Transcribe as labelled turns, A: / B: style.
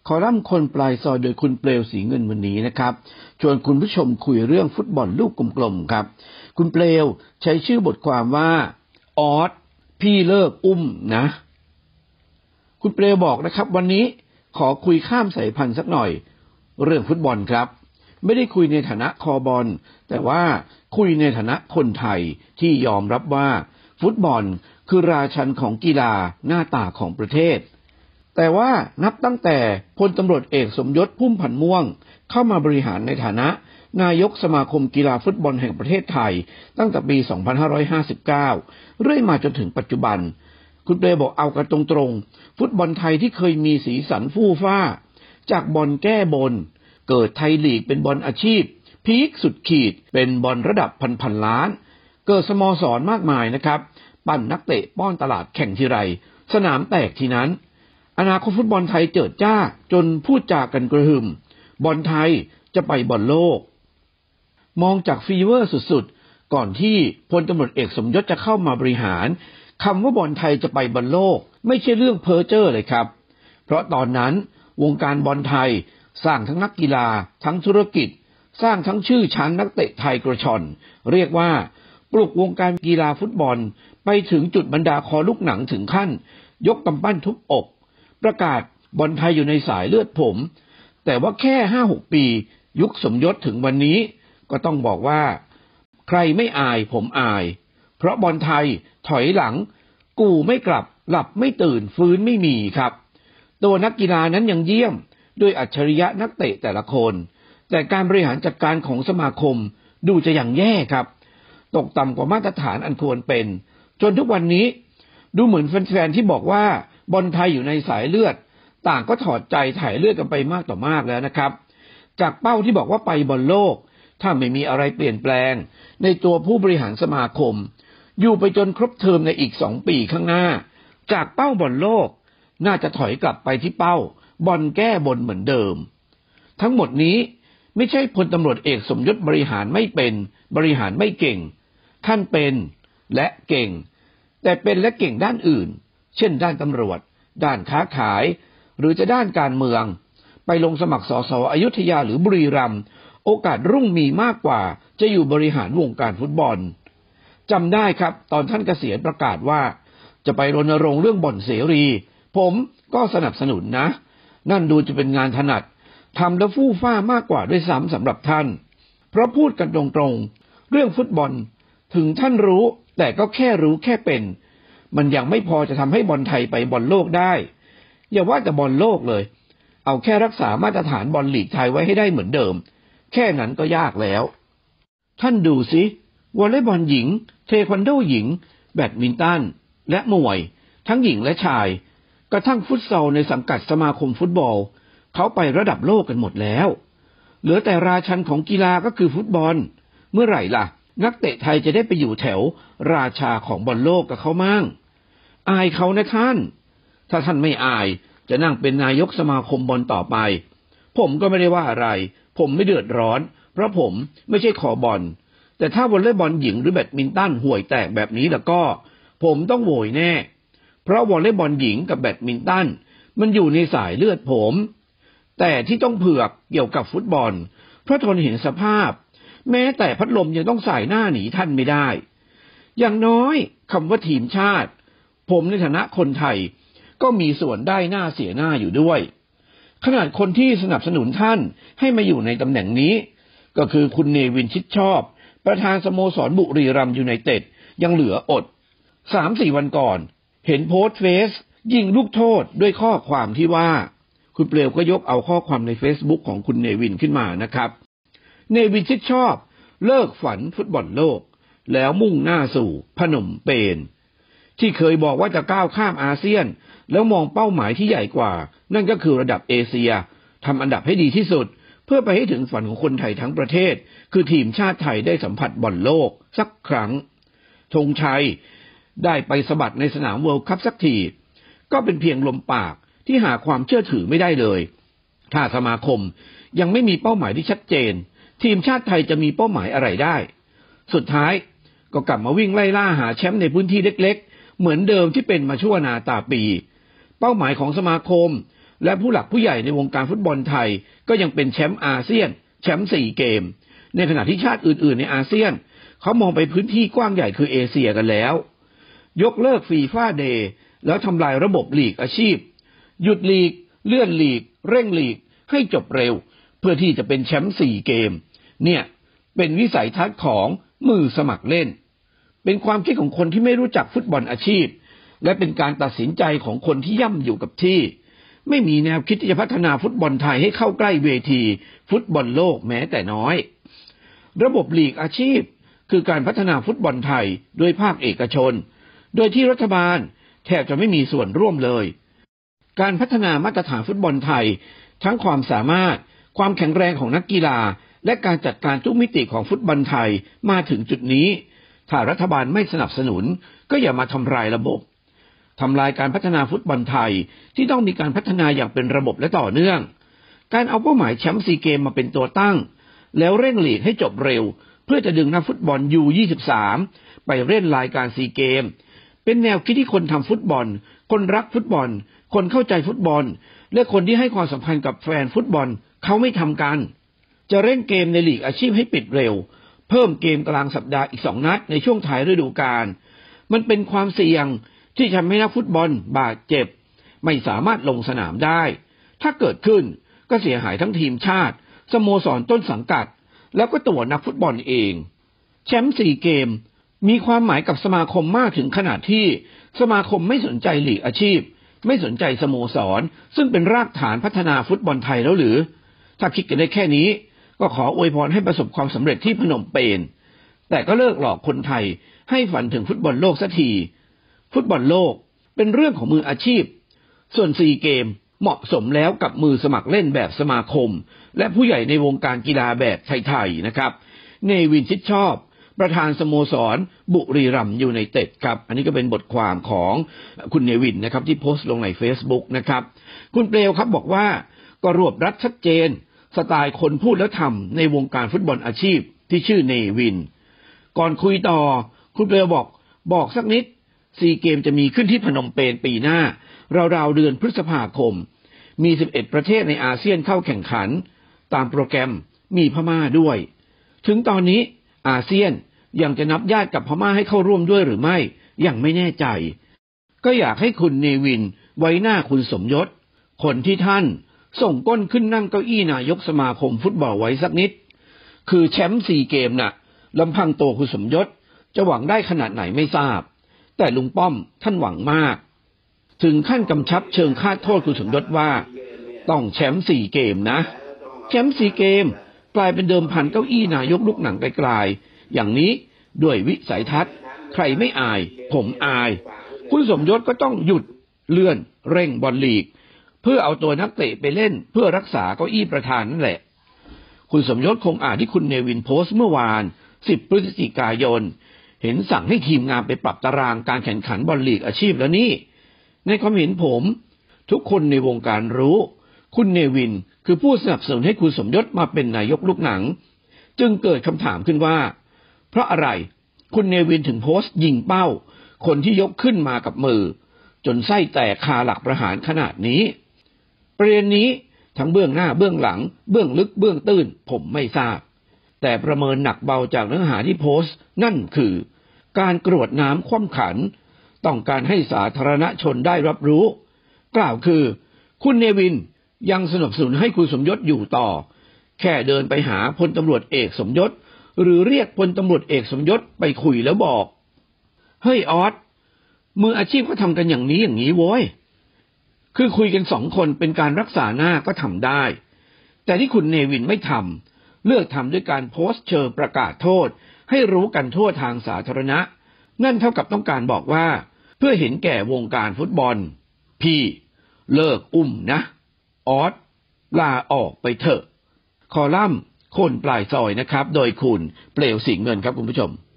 A: คอลัมน์คนปลายซอยโดยคุณเปลวศรีเงินวันนี้นะครับชวนคุณผู้ชมคุยเรื่องฟุตบอลลูกกลมๆครับคุณเปลวใช้ชื่อบทความว่าออสพี่เลิกอุ้มนะคุณเปลวบอกนะครับวันนี้ขอคุยข้ามสายพันธุ์สักหน่อยเรื่องฟุตบอลครับไม่ได้คุยในฐานะคอบอลแต่ว่าคุยในฐานะคนไทยที่ยอมรับว่าฟุตบอลคือราชันของกีฬาหน้าตาของประเทศแต่ว่านับตั้งแต่พลตำรวจเอกสมยศพุ่มพันธ์ม่วงเข้ามาบริหารในฐานะนายกสมาคมกีฬาฟุตบอลแห่งประเทศไทยตั้งแต่ปี 2559 เรื่อยมาจนถึงปัจจุบันคุณเปลบอกเอากันตรงๆฟุตบอลไทยที่เคยมีสีสันฟู่ฟ้าจากบอลแก้บนเกิดไทยลีกเป็นบอลอาชีพพีคสุดขีดเป็นบอลระดับพันล้านเกิดสโมสรมากมายนะครับปั้นนักเตะป้อนตลาดแข่งทีไรสนามแตกทีนั้นอนาคตฟุตบอลไทยเจิดจ้าจนพูดจากันกระหึ่มบอลไทยจะไปบอลโลกมองจากฟีเวอร์สุดๆก่อนที่พลตำรวจเอกสมยศจะเข้ามาบริหารคำว่าบอลไทยจะไปบอลโลกไม่ใช่เรื่องเพ้อเจ้อเลยครับเพราะตอนนั้นวงการบอลไทยสร้างทั้งนักกีฬาทั้งธุรกิจสร้างทั้งชื่อชั้นนักเตะไทยกระชอนเรียกว่าปลุกวงการกีฬาฟุตบอลไปถึงจุดบรรดาคอลูกหนังถึงขั้นยกกำปั้นทุบอกประกาศบอลไทยอยู่ในสายเลือดผมแต่ว่าแค่ 5-6 ปียุคสมยศถึงวันนี้ก็ต้องบอกว่าใครไม่อายผมอายเพราะบอลไทยถอยหลังกูไม่กลับหลับไม่ตื่นฟื้นไม่มีครับตัวนักกีฬานั้นยังเยี่ยมด้วยอัจฉริยะนักเตะแต่ละคนแต่การบริหารจัดการของสมาคมดูจะอย่างแย่ครับตกต่ำกว่ามาตรฐานอันควรเป็นจนทุกวันนี้ดูเหมือนแฟนๆที่บอกว่าบอลไทยอยู่ในสายเลือดต่างก็ถอดใจถ่ายเลือดกันไปมากต่อมากแล้วนะครับจากเป้าที่บอกว่าไปบอลโลกถ้าไม่มีอะไรเปลี่ยนแปลงในตัวผู้บริหารสมาคมอยู่ไปจนครบเทอมในอีก2 ปีข้างหน้าจากเป้าบอลโลกน่าจะถอยกลับไปที่เป้าบอลแก้บนเหมือนเดิมทั้งหมดนี้ไม่ใช่พลตำรวจเอกสมยศบริหารไม่เป็นบริหารไม่เก่งท่านเป็นและเก่งแต่เป็นและเก่งด้านอื่นเช่นด้านตำรวจด้านค้าขายหรือจะด้านการเมืองไปลงสมัครสสอยุธยาหรือบุรีรัมย์โอกาสรุ่งมีมากกว่าจะอยู่บริหารวงการฟุตบอลจำได้ครับตอนท่านเกษียณประกาศว่าจะไปรณรงค์เรื่องบ่อนเสรีผมก็สนับสนุนนะนั่นดูจะเป็นงานถนัดทำแล้วฟู่ฟ้ามากกว่าด้วยซ้ำสำหรับท่านเพราะพูดกันตรงๆเรื่องฟุตบอลถึงท่านรู้แต่ก็แค่รู้แค่เป็นมันยังไม่พอจะทำให้บอลไทยไปบอลโลกได้อย่าว่าแต่บอลโลกเลยเอาแค่รักษามาตรฐานบอลลีกไทยไว้ให้ได้เหมือนเดิมแค่นั้นก็ยากแล้วท่านดูสิวอลเลย์บอลหญิงเทควันโดหญิงแบดมินตันและมวยทั้งหญิงและชายกระทั่งฟุตซอลในสังกัดสมาคมฟุตบอลเขาไประดับโลกกันหมดแล้วเหลือแต่ราชันของกีฬาก็คือฟุตบอลเมื่อไหร่ล่ะนักเตะไทยจะได้ไปอยู่แถวราชาของบอลโลกกับเขามั่งอายเขานะท่านถ้าท่านไม่อายจะนั่งเป็นนายกสมาคมบอลต่อไปผมก็ไม่ได้ว่าอะไรผมไม่เดือดร้อนเพราะผมไม่ใช่ขอบอลแต่ถ้าวอลเลย์บอลหญิงหรือแบดมินตันห่วยแตกแบบนี้แล้วก็ผมต้องโวยแน่เพราะวอลเลย์บอลหญิงกับแบดมินตันมันอยู่ในสายเลือดผมแต่ที่ต้องเผือกเกี่ยวกับฟุตบอลเพราะทนเห็นสภาพแม้แต่พัดลมยังต้องใส่หน้าหนีท่านไม่ได้อย่างน้อยคำว่าทีมชาติผมในฐานะคนไทยก็มีส่วนได้หน้าเสียหน้าอยู่ด้วยขนาดคนที่สนับสนุนท่านให้มาอยู่ในตำแหน่งนี้ก็คือคุณเนวินชิดชอบประธานสโมสรบุรีรัมย์ยูไนเต็ดยังเหลืออด 3-4 วันก่อนเห็นโพสต์เฟซยิงลูกโทษด้วยข้อความที่ว่าคุณเปลวก็ยกเอาข้อความใน Facebook ของคุณเนวินขึ้นมานะครับเนวินชิดชอบเลิกฝันฟุตบอลโลกแล้วมุ่งหน้าสู่พนมเปญที่เคยบอกว่าจะก้าวข้ามอาเซียนแล้วมองเป้าหมายที่ใหญ่กว่านั่นก็คือระดับเอเชียทำอันดับให้ดีที่สุดเพื่อไปให้ถึงฝันของคนไทยทั้งประเทศคือทีมชาติไทยได้สัมผัสบอลโลกสักครั้งธงชัยได้ไปสะบัดในสนามเวิลด์คัพสักทีก็เป็นเพียงลมปากที่หาความเชื่อถือไม่ได้เลยถ้าสมาคมยังไม่มีเป้าหมายที่ชัดเจนทีมชาติไทยจะมีเป้าหมายอะไรได้สุดท้ายก็กลับมาวิ่งไล่ล่าหาแชมป์ในพื้นที่เล็กๆเหมือนเดิมที่เป็นมาชั่วนาตาปีเป้าหมายของสมาคมและผู้หลักผู้ใหญ่ในวงการฟุตบอลไทยก็ยังเป็นแชมป์อาเซียนแชมป์4 เกมในขณะที่ชาติอื่นๆในอาเซียนเขามองไปพื้นที่กว้างใหญ่คือเอเชียกันแล้วยกเลิกฟีฟ่าเดย์แล้วทำลายระบบลีกอาชีพหยุดลีกเลื่อนลีกเร่งลีกให้จบเร็วเพื่อที่จะเป็นแชมป์4 เกมเนี่ยเป็นวิสัยทัศน์ของมือสมัครเล่นเป็นความคิดของคนที่ไม่รู้จักฟุตบอลอาชีพและเป็นการตัดสินใจของคนที่ย่ำอยู่กับที่ไม่มีแนวคิดที่จะพัฒนาฟุตบอลไทยให้เข้าใกล้เวทีฟุตบอลโลกแม้แต่น้อยระบบลีกอาชีพคือการพัฒนาฟุตบอลไทยโดยภาคเอกชนโดยที่รัฐบาลแทบจะไม่มีส่วนร่วมเลยการพัฒนามาตรฐานฟุตบอลไทยทั้งความสามารถความแข็งแรงของนักกีฬาและการจัดการทุกมิติของฟุตบอลไทยมาถึงจุดนี้ถ้ารัฐบาลไม่สนับสนุนก็อย่ามาทำลายระบบทำลายการพัฒนาฟุตบอลไทยที่ต้องมีการพัฒนาอย่างเป็นระบบและต่อเนื่องการเอาเป้าหมายแชมป์4 เกมมาเป็นตัวตั้งแล้วเร่งลีกให้จบเร็วเพื่อจะดึงนักฟุตบอล U23 ไปเล่นรายการ4 เกมเป็นแนวคิดที่คนทำฟุตบอลคนรักฟุตบอลคนเข้าใจฟุตบอลและคนที่ให้ความสำคัญกับแฟนฟุตบอลเขาไม่ทำกันจะเร่งเกมในลีกอาชีพให้ปิดเร็วเพิ่มเกมกลางสัปดาห์อีก2 นัดในช่วงท้ายฤดูกาลมันเป็นความเสี่ยงที่ทำให้นักฟุตบอลบาดเจ็บไม่สามารถลงสนามได้ถ้าเกิดขึ้นก็เสียหายทั้งทีมชาติสโมสรต้นสังกัดแล้วก็ตัวนักฟุตบอลเองแชมป์4 เกมมีความหมายกับสมาคมมากถึงขนาดที่สมาคมไม่สนใจลีกอาชีพไม่สนใจสโมสรซึ่งเป็นรากฐานพัฒนาฟุตบอลไทยแล้วหรือถ้าคิดกันได้แค่นี้ก็ขออวยพรให้ประสบความสำเร็จที่พนมเปญแต่ก็เลิกหลอกคนไทยให้ฝันถึงฟุตบอลโลกสักทีฟุตบอลโลกเป็นเรื่องของมืออาชีพส่วน4 เกมเหมาะสมแล้วกับมือสมัครเล่นแบบสมาคมและผู้ใหญ่ในวงการกีฬาแบบไทยๆนะครับเนวินชิดชอบประธานสโมสรบุรีรัมย์ยูไนเต็ดครับอันนี้ก็เป็นบทความของคุณเนวินนะครับที่โพสต์ลงใน Facebook นะครับคุณเปลวครับบอกว่าก็รวบรัดชัดเจนสไตล์คนพูดแล้วทำในวงการฟุตบอลอาชีพที่ชื่อเนวินก่อนคุยต่อคุณเปลวบอกสักนิด4 เกมจะมีขึ้นที่พนมเปญปีหน้าราวๆเดือนพฤษภาคมมี11 ประเทศในอาเซียนเข้าแข่งขันตามโปรแกรมมีพม่าด้วยถึงตอนนี้อาเซียนยังจะนับญาติกับพม่าให้เข้าร่วมด้วยหรือไม่ยังไม่แน่ใจก็อยากให้คุณเนวินไว้หน้าคุณสมยศคนที่ท่านส่งก้นขึ้นนั่งเก้าอี้นายกสมาคมฟุตบอลไว้สักนิดคือแชมป์4 เกมน่ะลำพังตัวคุณสมยศจะหวังได้ขนาดไหนไม่ทราบแต่ลุงป้อมท่านหวังมากถึงขั้นกำชับเชิงคาดโทษคุณสมยศว่าต้องแชมป์4 เกมนะแชมป์4 เกมกลายเป็นเดิมพันเก้าอี้นายกลูกหนังไกลๆอย่างนี้ด้วยวิสัยทัศน์ใครไม่อายผมอายคุณสมยศก็ต้องหยุดเลื่อนเร่งบอลลีกเพื่อเอาตัวนักเตะไปเล่นเพื่อรักษาเก้าอี้ประธานนั่นแหละคุณสมยศคงอ่านที่คุณเนวินโพสต์เมื่อวาน10 พฤศจิกายนเห็นสั่งให้ทีมงานไปปรับตารางการแข่งขันบอลลีกอาชีพแล้วนี่ในความเห็นผมทุกคนในวงการรู้คุณเนวินคือผู้สนับสนุนให้คุณสมยศมาเป็นนายกลูกหนังจึงเกิดคำถามขึ้นว่าเพราะอะไรคุณเนวินถึงโพสต์ยิงเป้าคนที่ยกขึ้นมากับมือจนไส้แตกคาหลักประหารขนาดนี้ประเด็นนี้ทั้งเบื้องหน้าเบื้องหลังเบื้องลึกเบื้องตื้นผมไม่ทราบแต่ประเมินหนักเบาจากเนื้อหาที่โพสต์นั่นคือการกรวดน้ำคว่ำขันต้องการให้สาธารณชนได้รับรู้กล่าวคือคุณเนวินยังสนับสนุนให้คุณสมยศอยู่ต่อแค่เดินไปหาพลตำรวจเอกสมยศหรือเรียกพลตำรวจเอกสมยศไปคุยแล้วบอกเฮ้ยออสมืออาชีพก็ทำกันอย่างนี้โว้ยคือคุยกัน2 คนเป็นการรักษาหน้าก็ทำได้แต่ที่คุณเนวินไม่ทำเลือกทำด้วยการโพสต์เชิงประกาศโทษให้รู้กันทั่วทางสาธารณะนั่นเท่ากับต้องการบอกว่าเพื่อเห็นแก่วงการฟุตบอลพี่เลิกอุ้มนะออสลาออกไปเถอะคอลัมน์คนปลายซอยนะครับโดยคุณเปลวสีเงินครับคุณผู้ชม